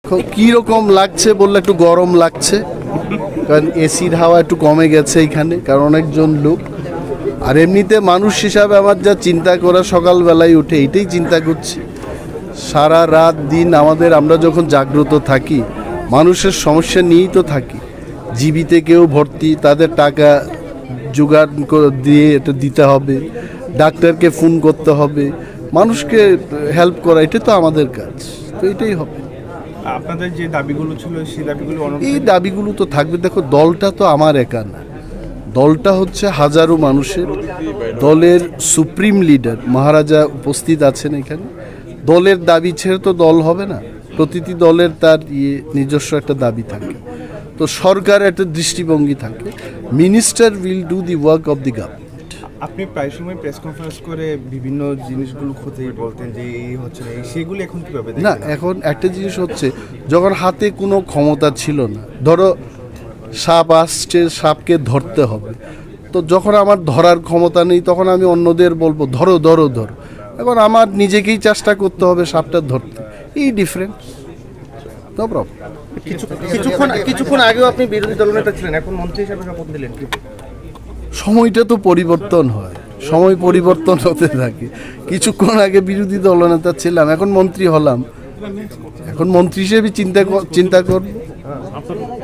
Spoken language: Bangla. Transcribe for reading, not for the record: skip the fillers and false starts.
কীরকম লাগছে বললে একটু গরম লাগছে, কারণ এসির হাওয়া একটু কমে গেছে এখানে, কারণ অনেকজন লোক। আর এমনিতে মানুষ হিসাবে আমার যা চিন্তা করা, সকালবেলায় উঠে এইটাই চিন্তা করছি, সারা রাত দিন আমরা যখন জাগ্রত থাকি মানুষের সমস্যা নিয়েই তো থাকি। জীবিতে কেউ ভর্তি, তাদের টাকা জোগাড় দিয়ে এটা দিতে হবে, ডাক্তারকে ফোন করতে হবে, মানুষকে হেল্প করা, এটা তো আমাদের কাজ, তো এটাই হবে। আপনাদের যে দাবিগুলো ছিল সেই দাবিগুলো এই দাবিগুলো তো থাকবে। দেখো, দলটা তো আমার একা না, দলটা হচ্ছে হাজারো মানুষের। দলের সুপ্রিম লিডার মহারাজা উপস্থিত আছেন এখানে। দলের দাবি ছেড়ে তো দল হবে না, প্রতিটি দলের তার নিজস্ব একটা দাবি থাকে, তো সরকারের একটা দৃষ্টিভঙ্গি থাকে। Minister will do the work of the government. আপনি প্রায় সময় প্রেস কনফারেন্স করে বিভিন্ন জিনিসগুলো খতিয়ে বলতেন যে এই হচ্ছে না, সেগুলো এখন কীভাবে না, এখন একটা জিনিস হচ্ছে, যখন হাতে কোনো ক্ষমতা ছিল না, ধরো সাপ আসছে, সাপকে ধরতে হবে, তো যখন আমার ধরার ক্ষমতা নেই তখন আমি অন্যদের বলবো ধরো ধরো ধরো, এখন আমার নিজেকেই চেষ্টা করতে হবে সাপটা ধরতে, এই ডিফারেন্স। No problem. কিছুক্ষণ আগেও আপনি বিরোধী দলনেতা ছিলেন, এখন মন্ত্রী হিসেবে শপথ নিলেন, সময়টা তো পরিবর্তন হয়, সময় পরিবর্তন হতে থাকে। কিছুক্ষণ আগে বিরোধী দলনেতা ছিলাম, এখন মন্ত্রী হলাম, এখন মন্ত্রী হিসেবে চিন্তা করব।